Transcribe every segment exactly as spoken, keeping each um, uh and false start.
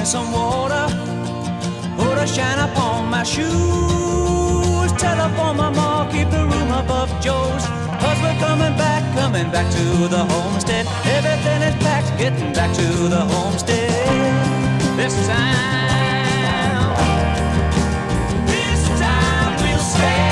me some water, put a shine upon my shoes. Telephone my ma, keep the room above Joe's, 'cause we're coming back, coming back to the homestead. Everything is packed, getting back to the homestead. This time, this time we'll stay.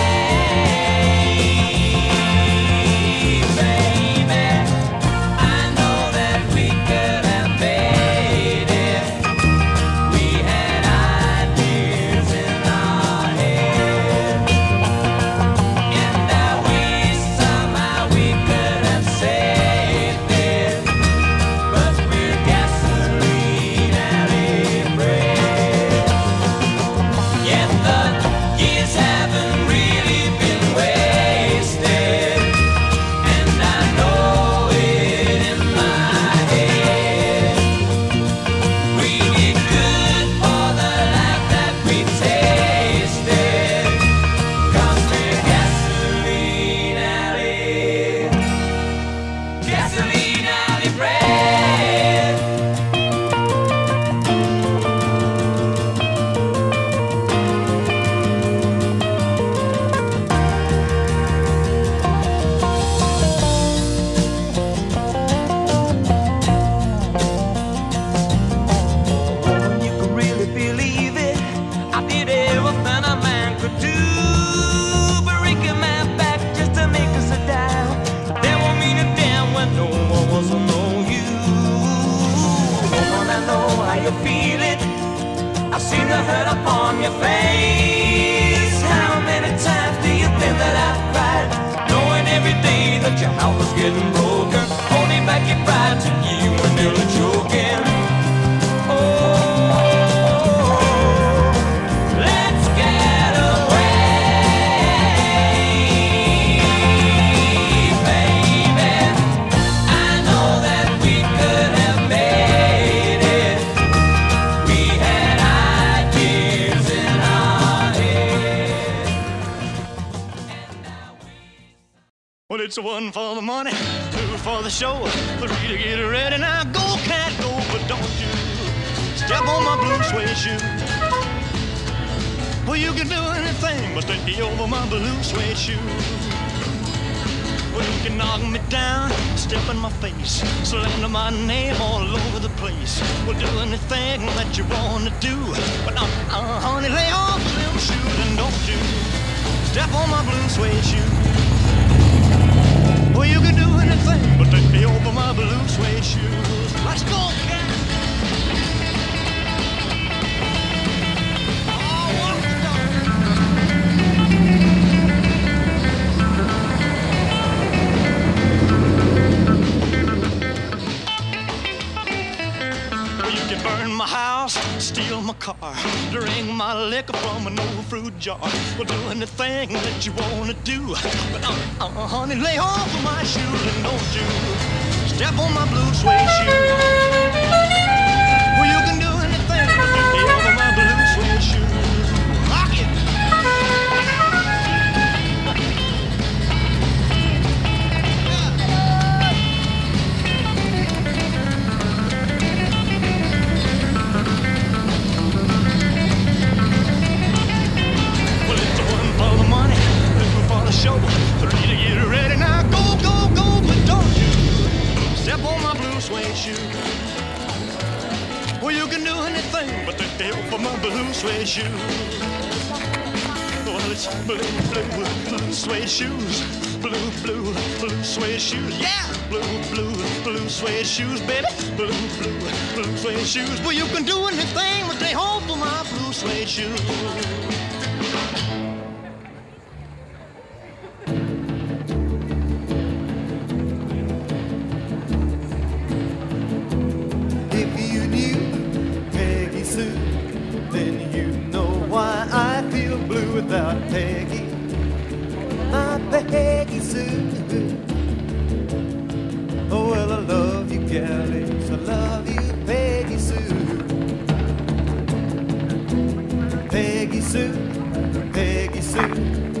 Feel it, I've seen the hurt upon your face. How many times do you think that I've cried, knowing every day that your house was getting broken, holding back your pride till you were nearly choking? Oh, let's get away, baby. I know that we could have made it. Well, it's one for the money, two for the show, three to get ready. Now go, cat, go, but don't you step on my blue suede shoe. Well, you can do anything but stay over my blue suede shoe. Well, you can knock me down, step in my face, slander my name all over the place. Well, do anything that you want to do, but uh, uh, honey, lay off them shoes and don't you step on my blue suede shoe. Well, you can do anything but take me over my blue suede shoes. Let's go, cat! Well, you can burn my house, steal my car, drink my liquor from an old fruit jar. Well, do anything that you wanna do, but uh, uh, honey, lay off of my shoes and don't you step on my blue suede shoes. Well, you can do anything but take me over my blue suede shoes. Rock it! Show, three to get ready. Now go, go, go, but don't you step on my blue suede shoe. Well, you can do anything but take the help of my blue suede shoes. Well, it's blue, blue, blue suede shoes. Blue, blue, blue suede shoes. Yeah, blue, blue, blue suede shoes, baby. Blue, blue, blue suede shoes. Well, you can do anything but take hold of my blue suede shoes. Then you know why I feel blue without Peggy, my Peggy Sue. Oh, well, I love you, galleys, I love you, Peggy Sue. Peggy Sue, Peggy Sue.